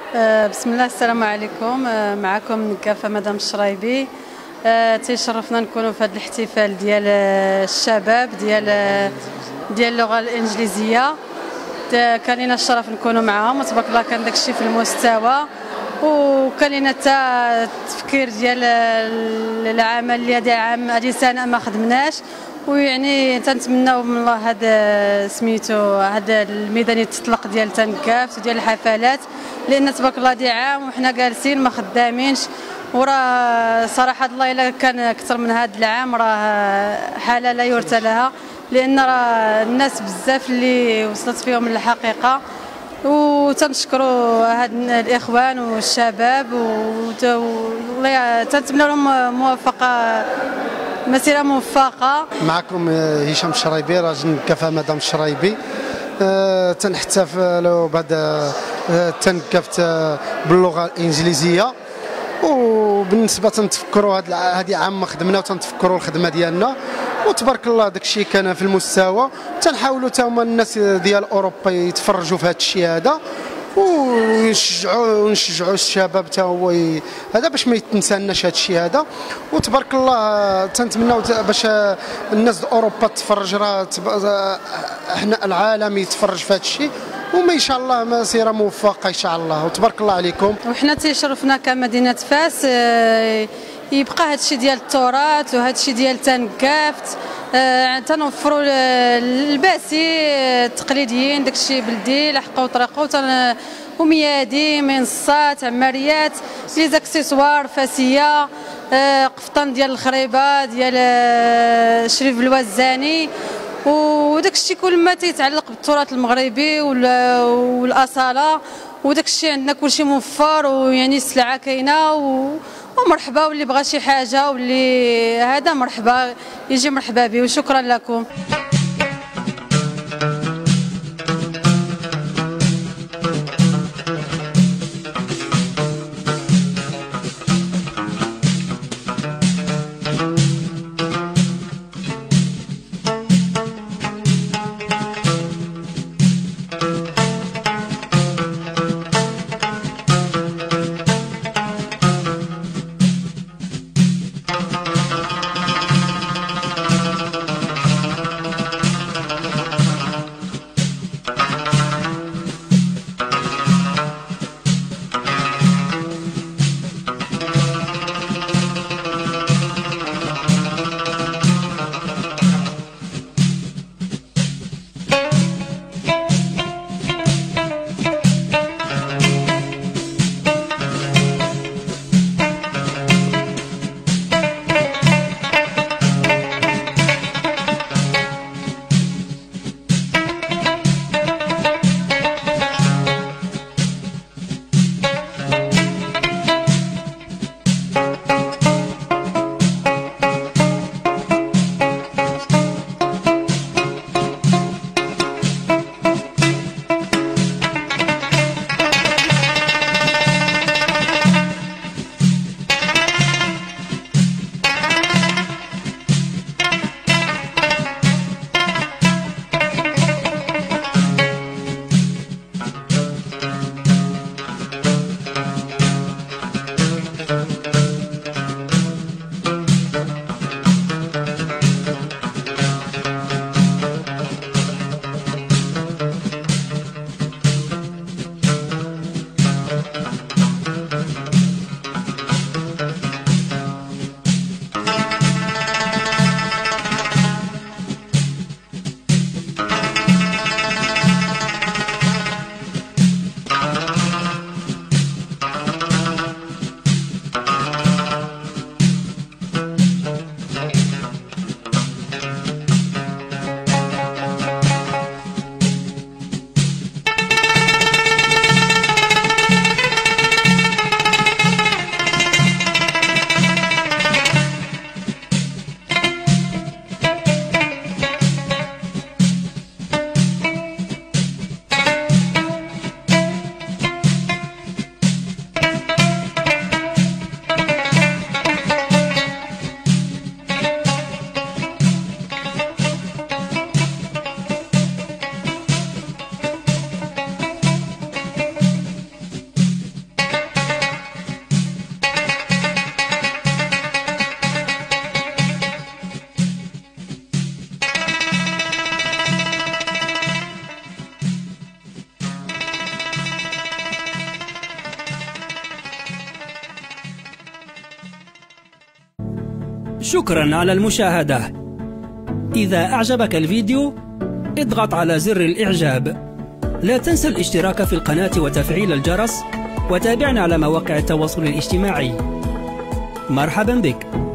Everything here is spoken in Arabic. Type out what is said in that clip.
بسم الله، السلام عليكم. معكم نكافة مدام الشرايبي. تيشرفنا نكونوا في هذا الاحتفال ديال الشباب ديال اللغة الإنجليزية. كان لنا الشرف نكونوا معهم، وتبارك الله كان داكشي في المستوى، وكان لنا حتى التفكير ديال العمل اللي هذه سنة ما خدمناش، ويعني تنتمناو من الله هذا سميتو هذا الميدان يتطلق ديال تنكافت وديال الحفلات، لان تبارك الله دي عام وحنا جالسين ما خدامينش. وراه صراحه الله الا كان اكثر من هذا العام راه حاله لا يرثى لها، لان راه الناس بزاف اللي وصلت فيهم الحقيقه. وتنشكروا هاد الاخوان والشباب، تنتمنى لهم موفقه، مسيره موفقه. معكم هشام الشرايبي، راجل نكافة مدام الشرايبي. تنحتفلوا بعد تنكفت باللغه الانجليزيه، وبالنسبه تنتفكروا هذه عام ما خدمنا وتنتفكروا الخدمه ديالنا، وتبارك الله داكشي كان في المستوى. تنحاولوا حتى هما الناس ديال اوروبا يتفرجوا في هذا الشيء هذا، ونشجعوا الشباب حتى هو هذا باش ما يتنساناش هذا الشيء هذا. وتبارك الله تنتمناو باش الناس ديال اوروبا تتفرج، راه احنا العالم يتفرج في هذا الشيء، وما ان شاء الله مسيره موفقه ان شاء الله، وتبارك الله عليكم. وحنا تيشرفنا كمدينه فاس يبقى هذا الشيء ديال التراث وهذا الشيء ديال تنكافت. تنوفروا الباسي التقليديين، داكشي بلدي، لحقه وطريقه وميادي، منصات، عماريات، لي زاكسيسوار فاسيه، قفطان ديال الخريبه ديال شريف الوزاني، وداك الشيء كل ما تيتعلق بالتراث المغربي والاصاله. وداك الشيء عندنا كل شيء موفر، ويعني السلعه كاينه ومرحبا، واللي بغى شي حاجه واللي هذا مرحبا يجي مرحبا به، وشكرا لكم. شكرا على المشاهدة. إذا أعجبك الفيديو اضغط على زر الإعجاب. لا تنسى الاشتراك في القناة وتفعيل الجرس، وتابعنا على مواقع التواصل الاجتماعي. مرحبا بك.